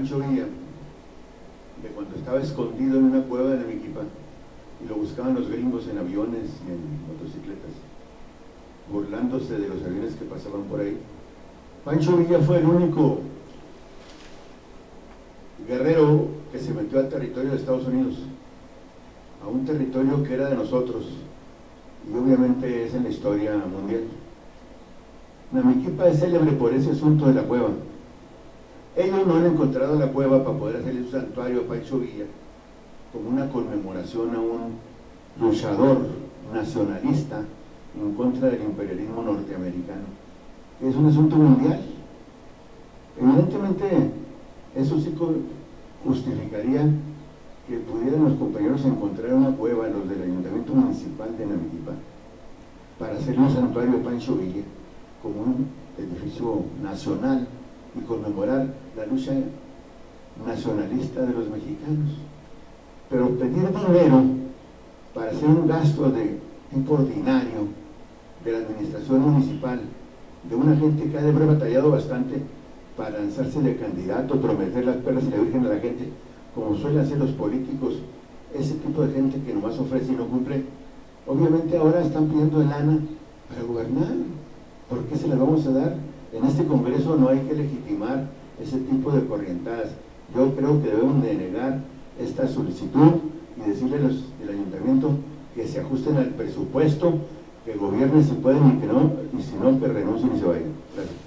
Pancho Villa, de cuando estaba escondido en una cueva de Namiquipá y lo buscaban los gringos en aviones y en motocicletas, burlándose de los aviones que pasaban por ahí. Pancho Villa fue el único guerrero que se metió al territorio de Estados Unidos, a un territorio que era de nosotros, y obviamente es en la historia mundial. Namiquipá es célebre por ese asunto de la cueva. Ellos no han encontrado la cueva para poder hacerle un santuario a Pancho Villa, como una conmemoración a un luchador nacionalista en contra del imperialismo norteamericano. Es un asunto mundial. Evidentemente, eso sí justificaría que pudieran los compañeros encontrar una cueva, los del Ayuntamiento Municipal de Namiquipá, para hacerle un santuario a Pancho Villa, como un edificio nacional y conmemorar la lucha nacionalista de los mexicanos. Pero pedir dinero para hacer un gasto de tipo ordinario de la administración municipal, de una gente que ha de haber batallado bastante para lanzarse de candidato, prometer las perlas y la virgen a la gente, como suelen hacer los políticos, ese tipo de gente que nomás ofrece y no cumple. Obviamente ahora están pidiendo lana para gobernar. ¿Por qué se las vamos a dar? En este Congreso no hay que legitimar ese tipo de corrientadas. Yo creo que debemos de negar esta solicitud y decirle a los del ayuntamiento que se ajusten al presupuesto, que gobiernen si pueden y que no, y si no, que renuncien y se vayan. Gracias.